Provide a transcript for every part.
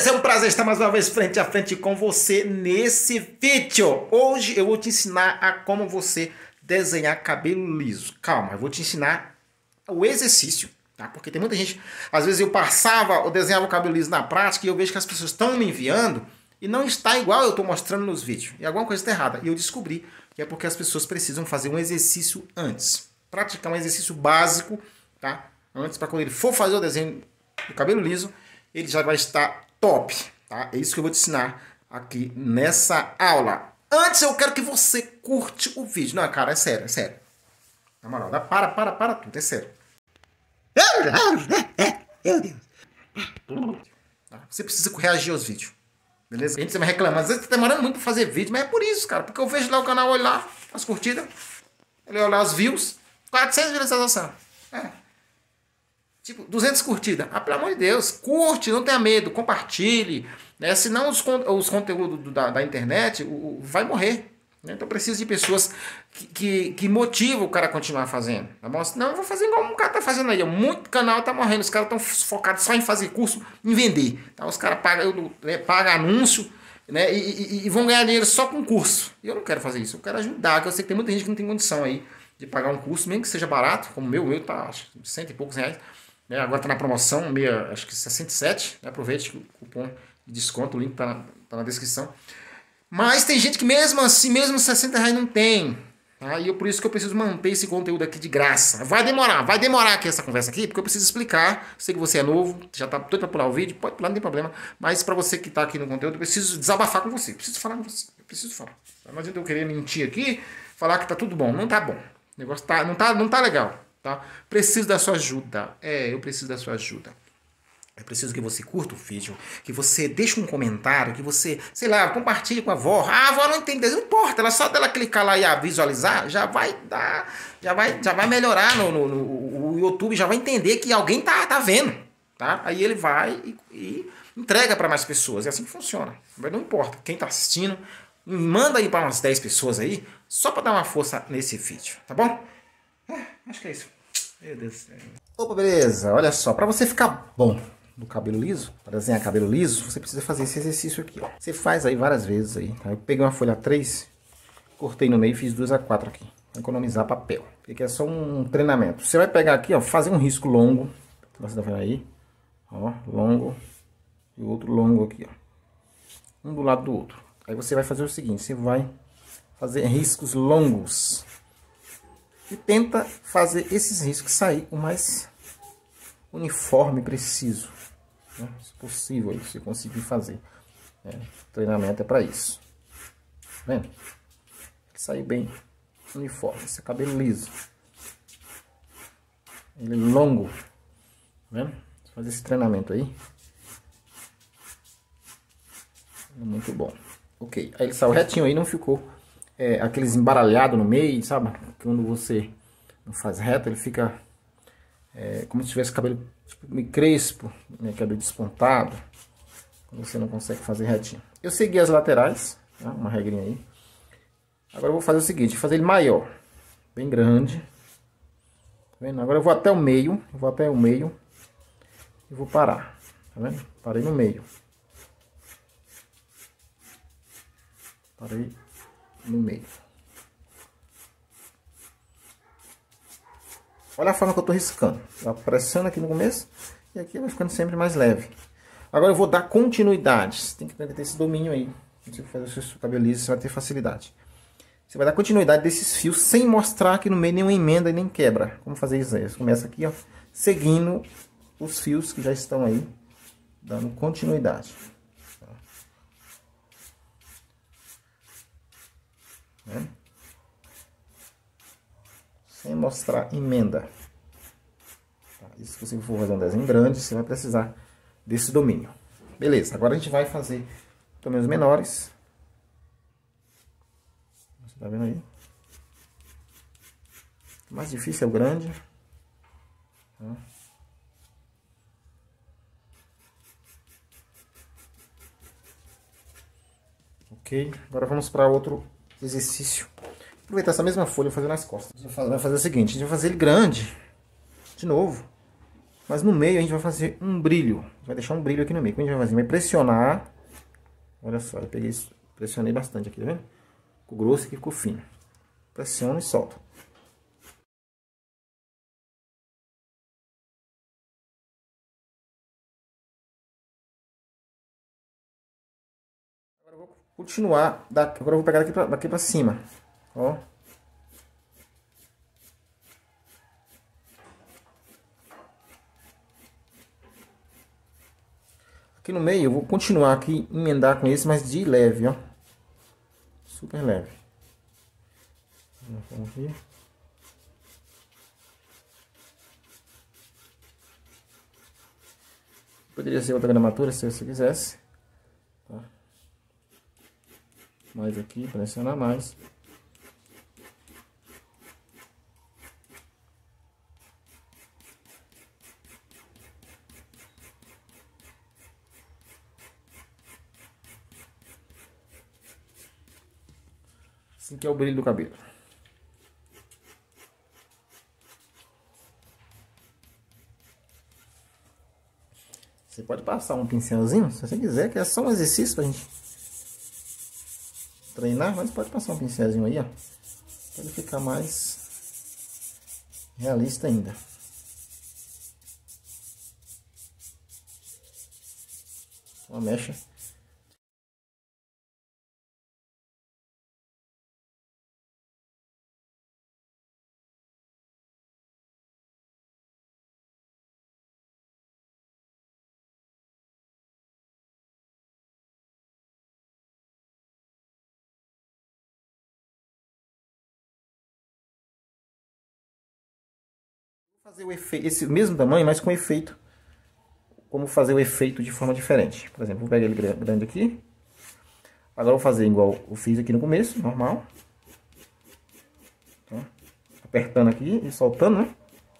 beleza? É um prazer estar mais uma vez frente a frente com você nesse vídeo. Hoje eu vou te ensinar a como você desenhar cabelo liso. Calma, eu vou te ensinar o exercício, tá? Porque tem muita gente, às vezes eu desenhava o cabelo liso na prática e eu vejo que as pessoas estão me enviando e não está igual eu estou mostrando nos vídeos. E alguma coisa está errada. E eu descobri que é porque as pessoas precisam fazer um exercício antes. Praticar um exercício básico, tá? Antes, para quando ele for fazer o desenho do cabelo liso, ele já vai estar top, tá? É isso que eu vou te ensinar aqui nessa aula. Antes eu quero que você curte o vídeo. Não, cara, é sério, é sério. Na moral, para tudo, é sério. Meu Deus. Você precisa reagir aos vídeos, beleza? A gente vai reclamar, às vezes tá demorando muito pra fazer vídeo, mas é por isso, cara. Porque eu vejo lá o canal, olho lá, as curtidas, olho lá os views, 400 visualizações. Tipo, 200 curtidas. Ah, pelo amor de Deus, curte, não tenha medo, compartilhe, né? Senão os conteúdos da internet vai morrer, né? Então preciso de pessoas que motivam o cara a continuar fazendo, tá bom? Senão eu vou fazer igual um cara tá fazendo aí. Muito canal tá morrendo, os caras estão focados só em fazer curso, em vender. Tá? Os caras pagam anúncio, né? E vão ganhar dinheiro só com curso. E eu não quero fazer isso, eu quero ajudar, que eu sei que tem muita gente que não tem condição aí de pagar um curso, mesmo que seja barato, como o meu tá, acho, 100 e poucos reais. Agora está na promoção, acho que 67, né? Aproveite o cupom de desconto, o link tá na descrição. Mas tem gente que mesmo assim, mesmo 60 reais não tem. Tá? E por isso que eu preciso manter esse conteúdo aqui de graça. Vai demorar aqui essa conversa aqui, porque eu preciso explicar. Sei que você é novo, já está doido para pular o vídeo, pode pular, não tem problema. Mas para você que está aqui no conteúdo, eu preciso desabafar com você. Eu preciso falar com você, eu preciso falar. Não adianta eu querer mentir aqui, falar que tá tudo bom. Não tá bom. O negócio não tá legal. Tá? Preciso da sua ajuda. Eu preciso da sua ajuda. Eu preciso que você curta o vídeo, que você deixe um comentário, que você, sei lá, compartilhe com a avó. Ah, a avó não entende, não importa, ela só dela clicar lá e visualizar, já vai melhorar o YouTube, já vai entender que alguém tá vendo, tá? Aí ele vai e entrega para mais pessoas. É assim que funciona. Mas não importa, quem tá assistindo, manda aí para umas 10 pessoas aí, só para dar uma força nesse vídeo, tá bom? Acho que é isso. Meu Deus do céu. Opa, beleza. Olha só, para você ficar bom no cabelo liso, para desenhar cabelo liso, você precisa fazer esse exercício aqui, ó. Você faz aí várias vezes aí, tá? Eu peguei uma folha A3, cortei no meio e fiz 2 a 4 aqui, para economizar papel. Porque aqui é só um treinamento. Você vai pegar aqui, ó, fazer um risco longo, você tá vendo aí, ó, longo, e outro longo aqui, ó, um do lado do outro. Aí você vai fazer o seguinte, você vai fazer riscos longos. E tenta fazer esses riscos sair o mais uniforme e preciso, né? Se possível, aí, se conseguir fazer. O treinamento é para isso. Tá vendo? Sair bem uniforme. Esse é cabelo liso. Ele é longo. Tá vendo? Fazer esse treinamento aí. É muito bom. Ok. Aí ele saiu retinho aí, não ficou aqueles embaralhados no meio, sabe? Quando você não faz reto, ele fica como se tivesse cabelo tipo, meio crespo, né? Cabelo despontado, quando você não consegue fazer retinho. Eu segui as laterais, tá? Uma regrinha aí. Agora eu vou fazer o seguinte, fazer ele maior, bem grande. Tá vendo? Agora eu vou até o meio, e vou parar, tá vendo? Parei no meio. Parei no meio. Olha a forma que eu tô riscando. Tá pressionando aqui no começo e aqui vai ficando sempre mais leve. Agora eu vou dar continuidade. Você tem que ter esse domínio aí. Se você fazer o seu cabelo liso, você vai ter facilidade. Você vai dar continuidade desses fios sem mostrar aqui no meio nenhuma emenda e nem quebra. Como fazer isso aí? Você começa aqui, ó, seguindo os fios que já estão aí, dando continuidade. Né? Sem mostrar emenda. Tá? E se você for fazer um desenho grande, você vai precisar desse domínio. Beleza, agora a gente vai fazer tamanhos menores. Você tá vendo aí? O mais difícil é o grande. Tá? Ok, agora vamos para outro exercício. Aproveitar essa mesma folha e fazer nas costas. A gente vai fazer o seguinte, a gente vai fazer ele grande, de novo. Mas no meio a gente vai fazer um brilho. Vai deixar um brilho aqui no meio. Como a gente vai fazer? Vai pressionar. Olha só, eu peguei isso, pressionei bastante aqui, tá vendo? Ficou grosso e aqui ficou fino. Pressiona e solta. Agora eu vou continuar. Agora eu vou pegar daqui pra cima. Ó. Aqui no meio eu vou continuar aqui, emendar com esse, mas de leve, ó. Super leve. Vamos ver. Poderia ser outra gramatura se você quisesse. Tá? Mais aqui, pressionar mais. Assim que é o brilho do cabelo. Você pode passar um pincelzinho, se você quiser, que é só um exercício pra gente treinar, mas pode passar um pincelzinho aí, ó. Pra ele ficar mais realista ainda. Uma mecha. Vou fazer o efeito, esse mesmo tamanho, mas com efeito. Como fazer o efeito de forma diferente. Por exemplo, vou pegar ele grande aqui. Agora eu vou fazer igual eu fiz aqui no começo, normal. Tá? Apertando aqui e soltando, né?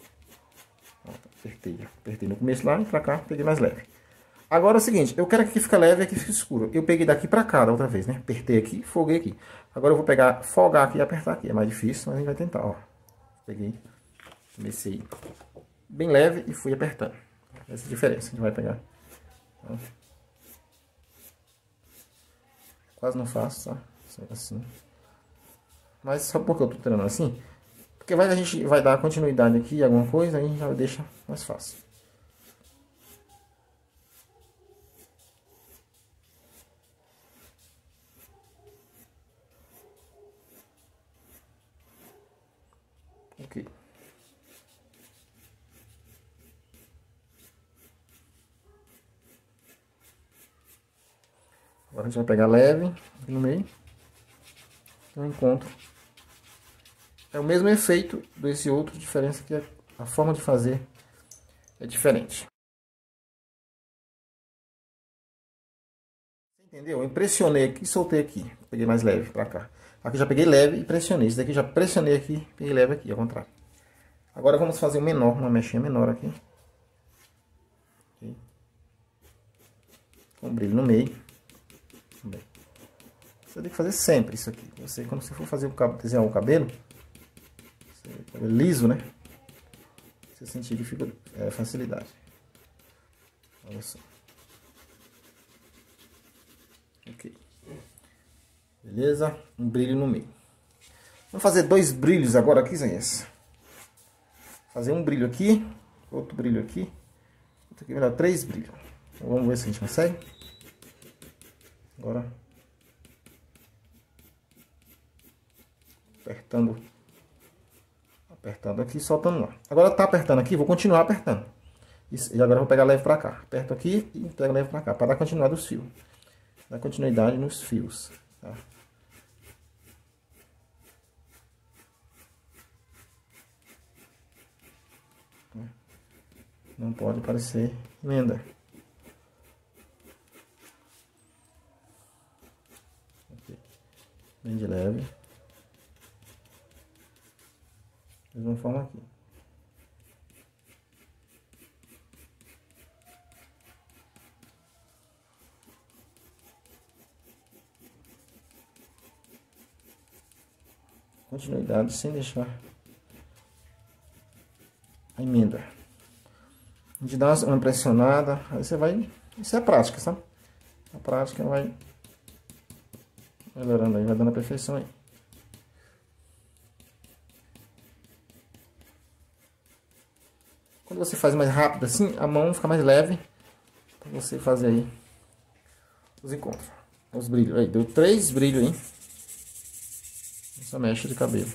Apertei no começo lá e pra cá peguei mais leve. Agora é o seguinte, eu quero que aqui fique leve e aqui fique escuro. Eu peguei daqui pra cá da outra vez, né? Apertei aqui, folguei aqui. Agora eu vou pegar, folgar aqui e apertar aqui. É mais difícil, mas a gente vai tentar, ó. Peguei, comecei bem leve e fui apertando. Essa é a diferença, a gente vai pegar. Ó. Quase não faço, tá? Assim. Mas só porque eu tô treinando assim, porque a gente vai dar continuidade aqui, alguma coisa, aí a gente já deixa mais fácil. Ok. Agora a gente vai pegar leve aqui no meio. Eu encontro. É o mesmo efeito desse outro, diferença que a forma de fazer é diferente. Entendeu? Eu impressionei aqui e soltei aqui. Peguei mais leve pra cá. Aqui já peguei leve e pressionei. Esse daqui já pressionei aqui, peguei leve aqui, ao contrário. Agora vamos fazer um menor, uma mechinha menor aqui. Com um brilho no meio. Bem, você tem que fazer sempre isso aqui. Você, quando você for fazer desenhar o cabelo, liso, né? Você sentir facilidade. Olha só. Ok. Beleza? Um brilho no meio. Vamos fazer dois brilhos agora aqui, Isaías. Fazer um brilho aqui, outro brilho aqui. Outro aqui vai dar 3 brilhos. Então, vamos ver se a gente consegue. Agora. Apertando aqui e soltando lá. Agora tá apertando aqui, vou continuar apertando. E agora eu vou pegar leve pra cá. Aperto aqui e pego leve pra cá, para dar continuidade nos fios. Dar continuidade nos fios. Tá? Não pode parecer emenda. Aqui. Bem de leve. Da mesma forma aqui. Continuidade sem deixar a emenda. A gente dá uma pressionada, aí você vai... Isso é prática, sabe? A prática vai melhorando aí, vai dando a perfeição aí. Quando você faz mais rápido assim, a mão fica mais leve para você fazer aí os encontros, os brilhos. Aí, deu 3 brilhos aí. Essa mecha de cabelo.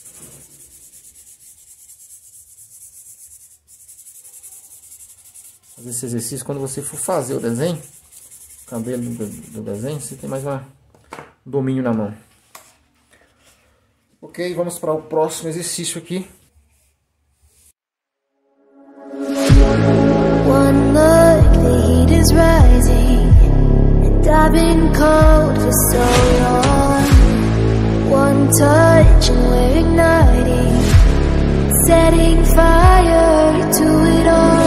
Fazer esse exercício quando você for fazer o desenho, o cabelo do desenho, você tem mais um domínio na mão. Ok, vamos para o próximo exercício aqui. One look, the heat is rising, and I've been cold for so long. One touch and we're igniting, setting fire to it all.